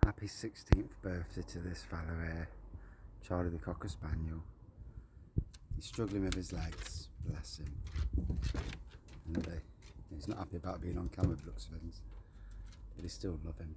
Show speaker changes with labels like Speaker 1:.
Speaker 1: Happy 16th birthday to this fellow here, Charlie the Cocker Spaniel. He's struggling with his legs, bless him. And he's not happy about being on camera, looks of things, but he still love him.